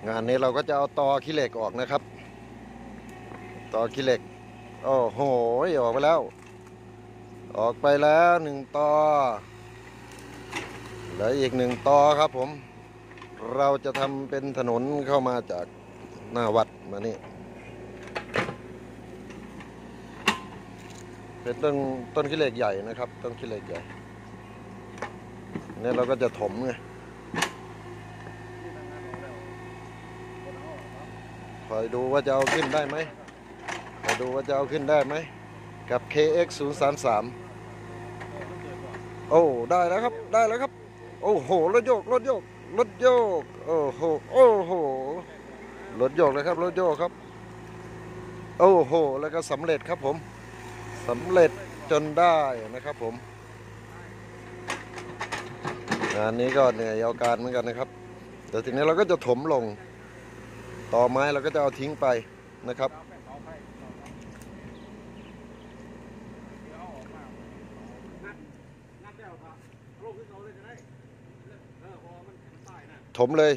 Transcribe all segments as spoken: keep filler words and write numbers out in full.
งานนี้เราก็จะเอาตอขี้เหล็กออกนะครับตอขี้เหล็กโอ้โหออกไปแล้วออกไปแล้วหนึ่งตอเหลืออีกหนึ่งตอครับผมเราจะทำเป็นถนนเข้ามาจากหน้าวัดมานี่เป็นต้นต้นขี้เหล็กใหญ่นะครับต้นขี้เหล็กใหญ่เนี่ยเราก็จะถมไงคอยดูว่าจะเอาขึ้นได้ไหมคอยดูว่าจะเอาขึ้นได้ไหมกับ เค เอ็กซ์ ศูนย์ สาม สาม โอ้ได้แล้วครับได้แล้วครับโอ้โหรถโยกรถโยกรถโยกโอ้โหโอ้โหรถโยกเลยครับรถโยกครับโอ้โหแล้วก็สำเร็จครับผมสำเร็จจนได้นะครับผมงานนี้ก็เหนื่อยเอาการเหมือนกันนะครับแต่ทีนี้เราก็จะถมลงต่อไม้เราก็จะเอาทิ้งไปนะครับถมเลย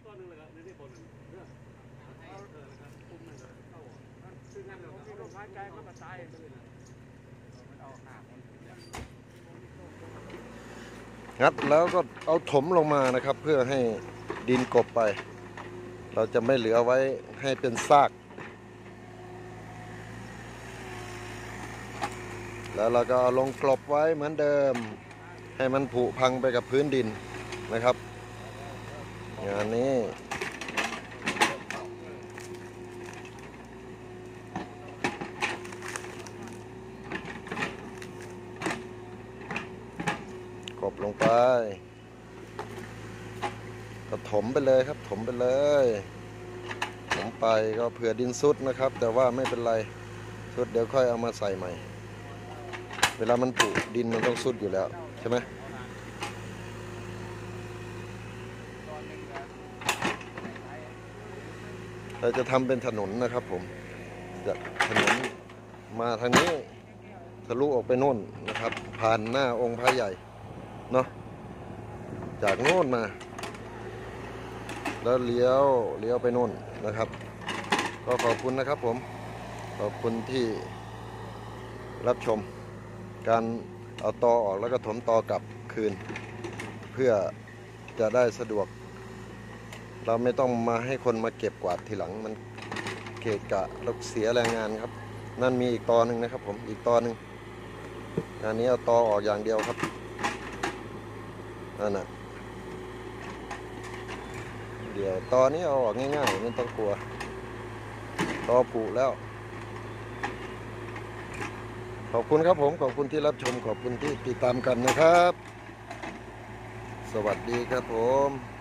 งัดแล้วก็เอาถมลงมานะครับเพื่อให้ดินกบไปเราจะไม่เหลือไว้ให้เป็นซากแล้วเราก็เอาลงกลบไว้เหมือนเดิมให้มันผุพังไปกับพื้นดินนะครับงานนี้กบลงไปก็ถมไปเลยครับถมไปเลยถมไปก็เผื่อดินซุดนะครับแต่ว่าไม่เป็นไรซุดเดี๋ยวค่อยเอามาใส่ใหม่เวลามันผุดินมันต้องซุดอยู่แล้วใช่ไหมเราจะทำเป็นถนนนะครับผมจากถนนมาทางนี้ทะลุออกไปโน่นนะครับผ่านหน้าองค์พระใหญ่เนาะจากโน่นมาแล้วเลี้ยวเลี้ยวไปโน่นนะครับก็ขอบคุณนะครับผมขอบคุณที่รับชมการเอาตอออกแล้วก็ถมตอกลับคืนเพื่อจะได้สะดวกเราไม่ต้องมาให้คนมาเก็บกวาดทีหลังมันเกะกะเราเสียแรงงานครับนั่นมีอีกตอหนึ่งนะครับผมอีกตอหนึ่งอันนี้เอาตอออกอย่างเดียวครับนั่นน่ะเดี๋ยวตอนนี้เอาออกง่ายๆไม่ต้องกลัวตอผุแล้วขอบคุณครับผมขอบคุณที่รับชมขอบคุณที่ติดตามกันนะครับสวัสดีครับผม